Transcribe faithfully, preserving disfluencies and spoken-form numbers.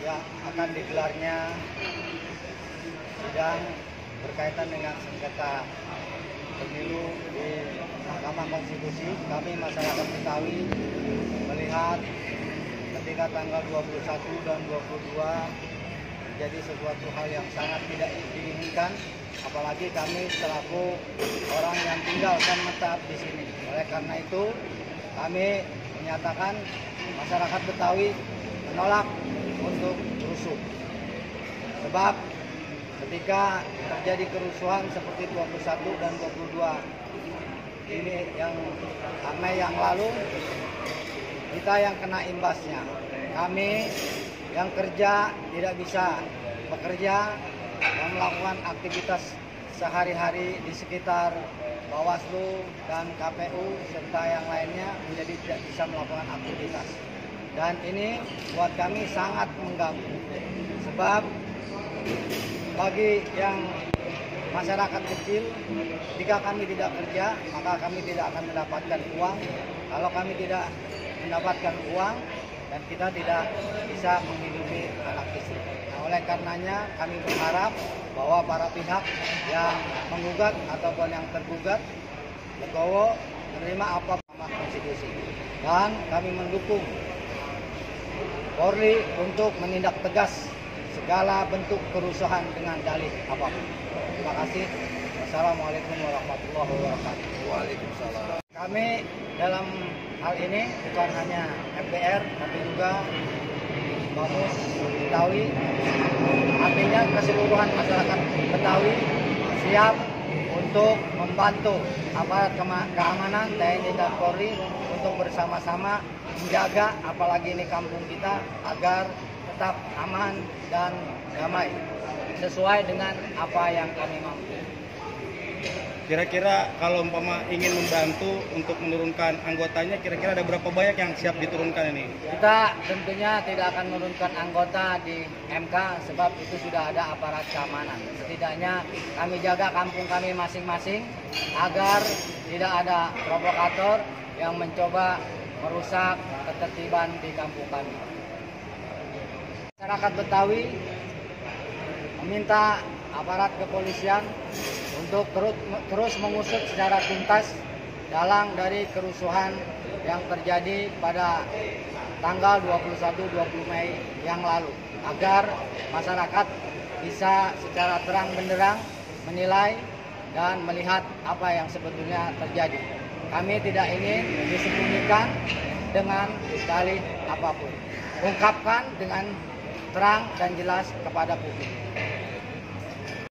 yang akan digelarnya sidang berkaitan dengan sengketa pemilu di Mahkamah Konstitusi. Kami masyarakat Betawi melihat ketika tanggal dua puluh satu dan dua puluh dua menjadi sesuatu hal yang sangat tidak diinginkan, apalagi kami selaku orang yang tinggal dan menetap di sini. Oleh karena itu, kami menyatakan masyarakat Betawi menolak untuk rusuh. Sebab ketika terjadi kerusuhan seperti dua puluh satu dan dua puluh dua ini yang Mei yang lalu, kita yang kena imbasnya. Kami yang kerja tidak bisa bekerja dan melakukan aktivitas sehari-hari di sekitar Bawaslu dan K P U serta yang lainnya menjadi tidak bisa melakukan aktivitas. Dan ini buat kami sangat mengganggu. Sebab bagi yang masyarakat kecil, jika kami tidak kerja, maka kami tidak akan mendapatkan uang. Kalau kami tidak mendapatkan uang, dan kita tidak bisa menghidupi anak istri. Nah, oleh karenanya kami berharap bahwa para pihak yang menggugat ataupun yang tergugat legowo menerima apa Mahkamah Konstitusi. Dan kami mendukung Polri untuk menindak tegas segala bentuk kerusuhan dengan dalih apapun. Terima kasih. Wassalamualaikum warahmatullahi wabarakatuh. Waalaikumsalam. Kami dalam hal ini bukan hanya M P R tapi juga Bamus Betawi, artinya keseluruhan masyarakat Betawi siap untuk membantu aparat keamanan T N I dan Polri untuk bersama-sama menjaga apalagi ini kampung kita agar tetap aman dan damai sesuai dengan apa yang kami mampu. Kira-kira kalau umpama ingin membantu untuk menurunkan anggotanya, kira-kira ada berapa banyak yang siap diturunkan ini? Kita tentunya tidak akan menurunkan anggota di M K sebab itu sudah ada aparat keamanan. Setidaknya kami jaga kampung kami masing-masing agar tidak ada provokator yang mencoba merusak ketertiban di kampung kami. Masyarakat Betawi meminta aparat kepolisian untuk terus, terus mengusut secara tuntas dalang dari kerusuhan yang terjadi pada tanggal dua puluh satu dua puluh Mei yang lalu, agar masyarakat bisa secara terang benderang menilai dan melihat apa yang sebetulnya terjadi. Kami tidak ingin disembunyikan dengan dalih apapun. Ungkapkan dengan terang dan jelas kepada publik.